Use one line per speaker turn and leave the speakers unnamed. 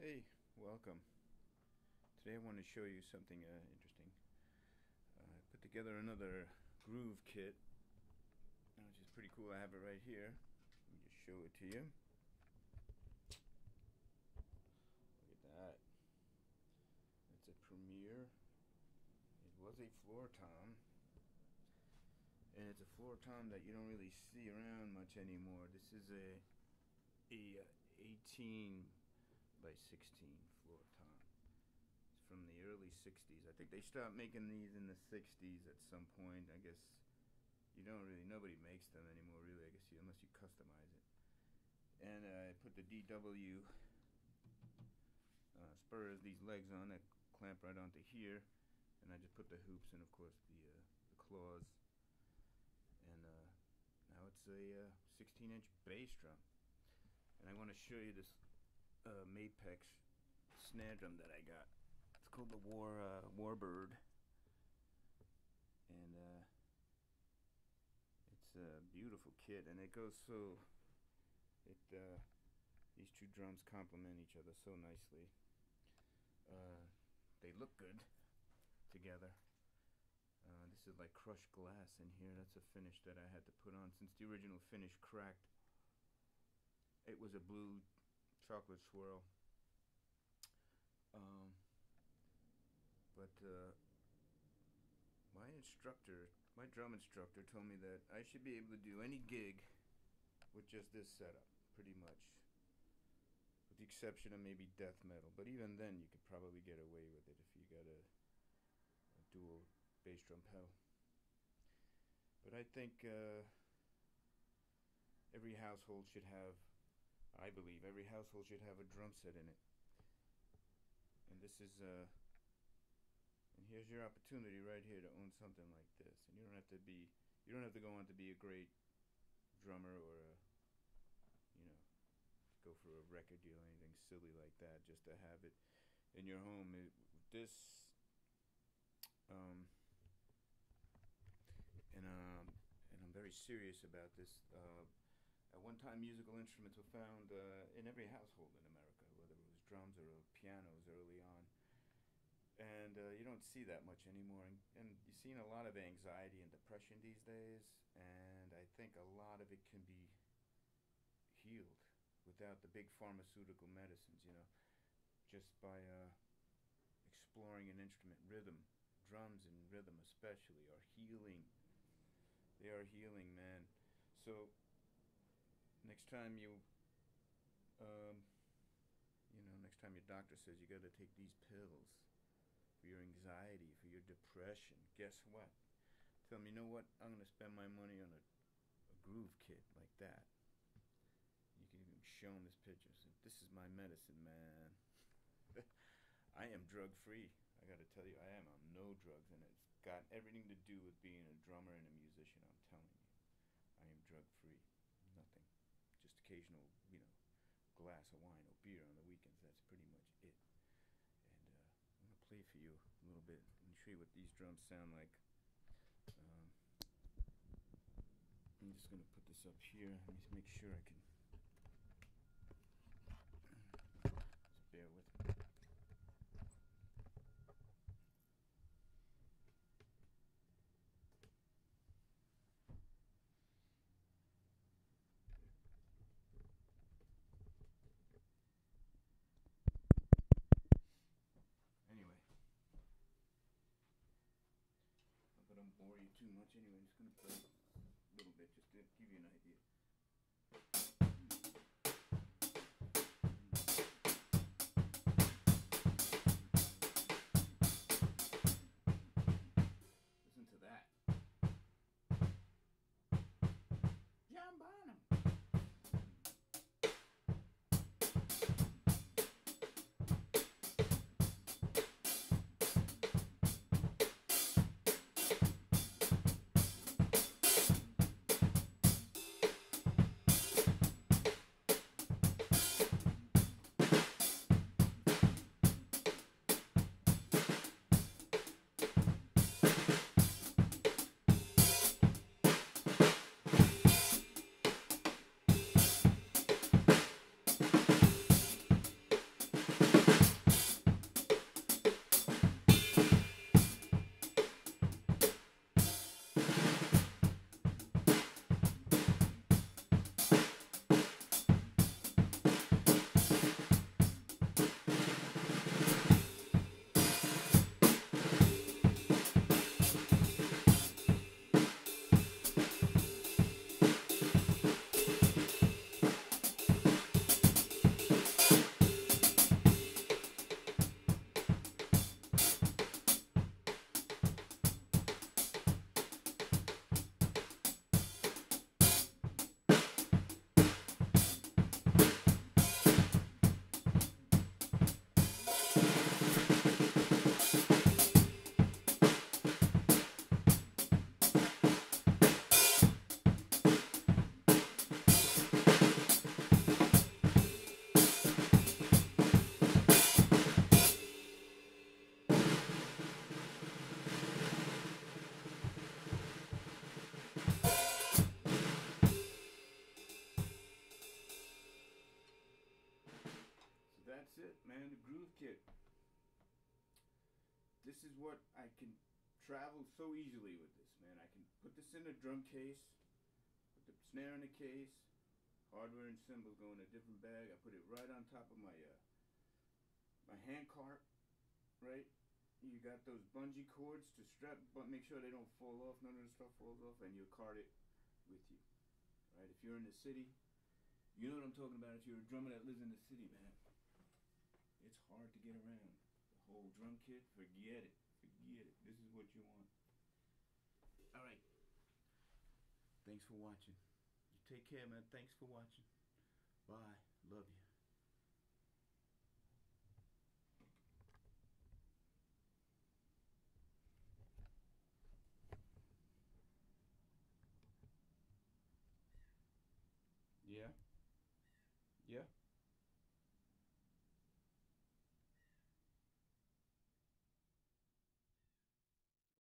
Hey, welcome. Today I want to show you something interesting. I put together another groove kit, which is pretty cool. I have it right here. Let me just show it to you. Look at that. It's a Premier. It was a floor tom, and it's a floor tom that you don't really see around much anymore. This is a 18 by 16 floor tom. It's from the early 60s. I think they stopped making these in the 60s at some point. I guess nobody makes them anymore really, I guess, unless you customize it. And I put the DW spurs, these legs on that clamp right onto here, and I just put the hoops and of course the claws. And now it's a 16-inch bass drum. And I want to show you this Mapex snare drum that I got. It's called the Warbird, and it's a beautiful kit, and it goes so these two drums complement each other so nicely. They look good together. This is like crushed glass in here. That's a finish that I had to put on since the original finish cracked. It was a blue chocolate swirl, but my drum instructor told me that I should be able to do any gig with just this setup, pretty much, with the exception of maybe death metal. But even then, you could probably get away with it if you got a dual bass drum pedal. But I think every household should have, I believe every household should have a drum set in it. And this is and here's your opportunity right here to own something like this. And you don't have to go on to be a great drummer or go for a record deal or anything silly like that, just to have it in your home. And I'm very serious about this. At one time, musical instruments were found in every household in America, whether it was drums or pianos early on. And you don't see that much anymore. And you're seeing a lot of anxiety and depression these days. And I think a lot of it can be healed without the big pharmaceutical medicines, just by exploring an instrument. Rhythm, drums and rhythm especially, are healing. They are healing, man. So next time next time your doctor says you got to take these pills for your anxiety, for your depression, guess what? Tell them, you know what? I'm going to spend my money on a groove kit like that. You can even show them this picture. Say, this is my medicine, man. I am drug free. I got to tell you, I am on no drugs, and it's got everything to do with being a drummer and a musician. I'm telling you, I am drug free. Nothing. Just occasional, glass of wine or beer on the weekends. That's pretty much it. And I'm going to play for you a little bit and show you what these drums sound like. I'm just going to put this up here. Let me make sure I can. Just bear with me. Anyway, I don't bore you too much. Anyway, I'm just going to play a little bit just to give you an idea. Listen to that. John Bonham. That's it, man. The groove kit. This is what I can travel so easily with this, man. I can put this in a drum case, put the snare in a case, hardware and cymbals go in a different bag. I put it right on top of my hand cart, right? You got those bungee cords to strap, but make sure they don't fall off. None of the stuff falls off, and you cart it with you, right? If you're in the city, you know what I'm talking about. If you're a drummer that lives in the city, man, it's hard to get around. The whole drum kit, forget it. Forget it. This is what you want. All right. Thanks for watching. You take care, man. Thanks for watching. Bye. Love you. Yeah. Yeah.